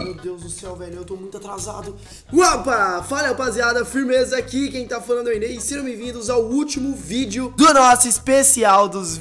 meu Deus do céu, velho, eu tô muito atrasado. Opa! Fala, rapaziada, firmeza aqui, quem tá falando é o Inês. Sejam bem-vindos ao último vídeo do nosso especial dos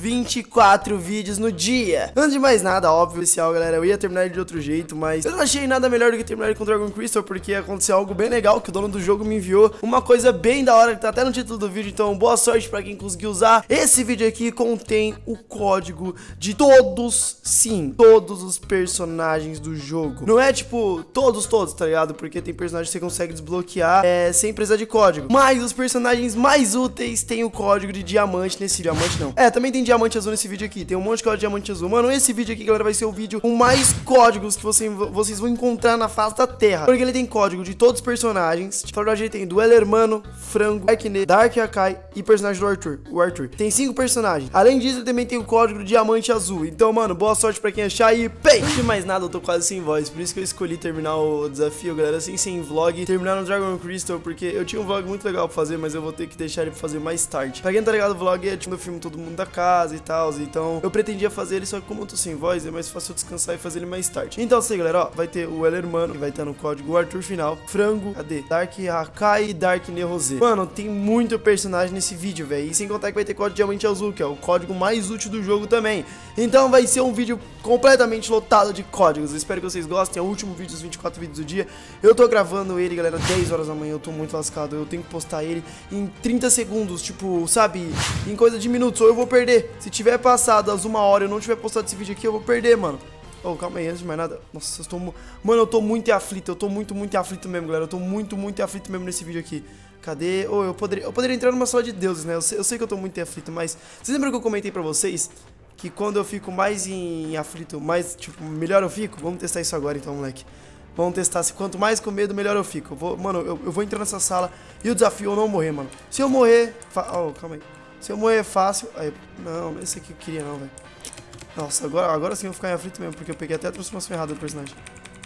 24 vídeos no dia. Antes de mais nada, óbvio, especial, galera, eu ia terminar ele de outro jeito, mas eu não achei nada melhor do que terminar ele com Dragon Crystal, porque aconteceu algo bem legal, que o dono do jogo me enviou uma coisa bem da hora, que tá até no título do vídeo, então boa sorte pra quem conseguiu usar. Esse vídeo aqui contém o código de todos, sim, todos os personagens do jogo. Não é tipo, todos, tá ligado? Porque tem personagens que você consegue desbloquear sem precisar de código. Mas os personagens mais úteis têm o código de diamante nesse vídeo. Diamante não. Também tem diamante azul nesse vídeo aqui. Tem um monte de código de diamante azul. Mano, esse vídeo aqui, galera, vai ser o vídeo com mais códigos que vocês vão encontrar na face da terra. Porque ele tem código de todos os personagens. Na verdade, ele tem do El Hermano, Frango, Darkne, Dark Akai e personagem do Arthur. O Arthur. Tem 5 personagens. Além disso, ele também tem o código do diamante azul. Então, mano, boa sorte pra quem achar e pei! Antes de mais nada, eu tô quase sem voz. Por isso que eu escolhi terminar o desafio, galera, assim, sem vlog. Terminar no Dragon Crystal, porque eu tinha um vlog muito legal pra fazer, mas eu vou ter que deixar ele pra fazer mais tarde. Pra quem não tá ligado, o vlog é tipo eu filmo todo mundo da casa e tal. Então, eu pretendia fazer ele, só que como eu tô sem voz, é mais fácil eu descansar e fazer ele mais tarde. Então, assim, galera, ó, vai ter o El Hermano, que vai estar no código, o Arthur final, Frango, cadê? Dark Akai e Darkne Rosé. Mano, tem muito personagem nesse vídeo, velho. E sem contar que vai ter código diamante azul, que é o código mais útil do jogo também. Então, vai ser um vídeo completamente lotado de códigos. Eu espero que vocês gostem. É o último vídeo dos 24 vídeos do dia. Eu tô gravando ele, galera, 10 horas da manhã. Eu tô muito lascado. Eu tenho que postar ele em 30 segundos, tipo, sabe? Em coisa de minutos, ou eu vou perder. Se tiver passado as 1 hora e eu não tiver postado esse vídeo aqui, eu vou perder, mano. Oh, calma aí, antes de mais nada. Nossa, eu tô... Mano, eu tô muito aflito. Eu tô muito aflito mesmo, galera. Eu tô muito aflito mesmo nesse vídeo aqui. Cadê? Oh, eu poderia entrar numa sala de deuses, né? Eu sei que eu tô muito aflito, mas... Vocês lembram que eu comentei pra vocês que quando eu fico mais em aflito, mais, tipo, melhor eu fico? Vamos testar isso agora, então, moleque. Vamos testar. Se quanto mais com medo, melhor eu fico. Mano, eu vou entrar nessa sala e o desafio é não morrer, mano. Se eu morrer... Oh, calma aí. Se eu morrer fácil... Aí, não, esse aqui eu queria não, velho. Nossa, agora sim eu vou ficar em aflito mesmo, porque eu peguei até a transformação errada do personagem.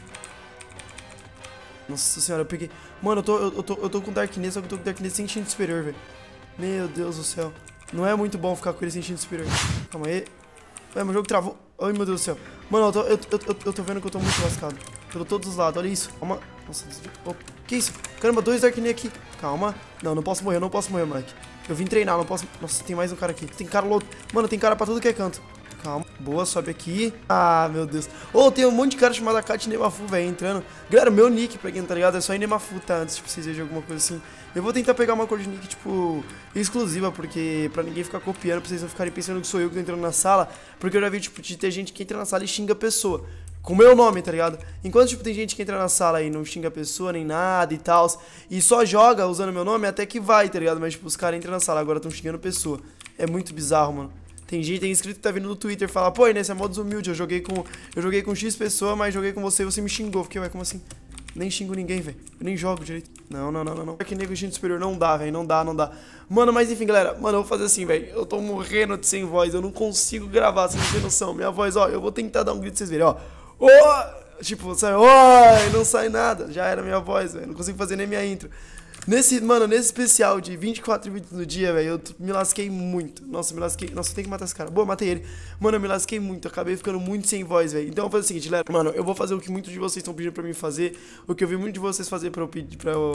Nossa senhora, eu peguei... Mano, eu tô com Darkness, só que eu tô com Darkness sem instinto superior, velho. Meu Deus do céu. Não é muito bom ficar com ele sem instinto superior. Calma aí. Ué, meu jogo travou. Ai, meu Deus do céu. Mano, eu tô vendo que eu tô muito lascado. Pelo todos os lados, olha isso. Calma. Nossa, que isso? Caramba, 2 Darkness aqui. Calma. Não posso morrer, moleque. Eu vim treinar, não posso... Nossa, tem mais um cara aqui. Tem cara louco. Mano, tem cara pra tudo que é canto. Calma, boa, sobe aqui. Ah, meu Deus. Tem um monte de cara chamado Kat Nemafu, velho, entrando. Galera, meu nick, pra quem não tá ligado, é só Nemafu, tá? Antes, tipo, vocês vejam alguma coisa assim. Eu vou tentar pegar uma cor de nick, tipo, exclusiva, porque pra ninguém ficar copiando, pra vocês não ficarem pensando que sou eu que tô entrando na sala. Porque eu já vi, tipo, de ter gente que entra na sala e xinga a pessoa. Com o meu nome, tá ligado? Enquanto, tipo, tem gente que entra na sala e não xinga a pessoa, nem nada e tal, e só joga usando meu nome, até que vai, tá ligado? Mas, tipo, os caras entram na sala, agora tão xingando a pessoa. É muito bizarro, mano. Tem inscrito que tá vindo no Twitter e fala, pô, Inês, é modo desumilde, eu joguei com X pessoa, mas joguei com você e você me xingou. Fiquei, ué, como assim? Nem xingo ninguém, velho. Eu nem jogo direito. Não. Que nego instinto superior, não dá, velho, não dá. Mano, mas enfim, galera, mano, eu vou fazer assim, velho. Eu tô morrendo de sem voz, eu não consigo gravar, vocês não tem noção. Minha voz, ó, eu vou tentar dar um grito pra vocês verem, ó. Tipo, sai, não sai nada. Já era minha voz, velho, não consigo fazer nem minha intro. Nesse especial de 24 vídeos no dia, velho, eu me lasquei muito. Nossa, Nossa, eu tenho que matar esse cara. Boa, matei ele. Mano, eu me lasquei muito. Eu acabei ficando muito sem voz, velho. Então eu vou fazer o seguinte, galera. Mano, eu vou fazer o que muitos de vocês estão pedindo pra mim fazer. O que eu vi muitos de vocês fazer pra eu pedir,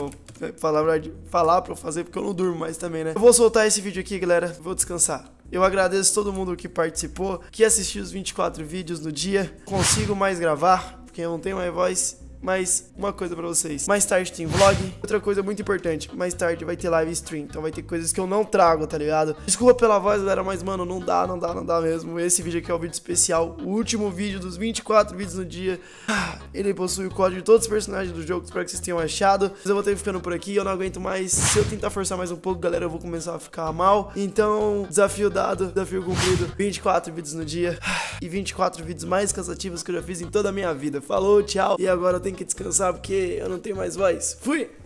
falar pra eu fazer, porque eu não durmo mais também, né? Eu vou soltar esse vídeo aqui, galera. Vou descansar. Eu agradeço todo mundo que participou, que assistiu os 24 vídeos no dia. Consigo mais gravar, porque eu não tenho mais voz. Mas uma coisa pra vocês, mais tarde tem vlog. Outra coisa muito importante, mais tarde vai ter live stream. Então vai ter coisas que eu não trago, tá ligado? Desculpa pela voz, galera, mas mano, não dá mesmo. Esse vídeo aqui é o vídeo especial, o último vídeo dos 24 vídeos no dia. Ele possui o código de todos os personagens do jogo, espero que vocês tenham achado. Mas eu vou ter ficando por aqui, eu não aguento mais. Se eu tentar forçar mais um pouco, galera, eu vou começar a ficar mal. Então, desafio dado, desafio cumprido. 24 vídeos no dia e 24 vídeos mais cansativos que eu já fiz em toda a minha vida. Falou, tchau. E agora eu tenho que descansar porque eu não tenho mais voz. Fui!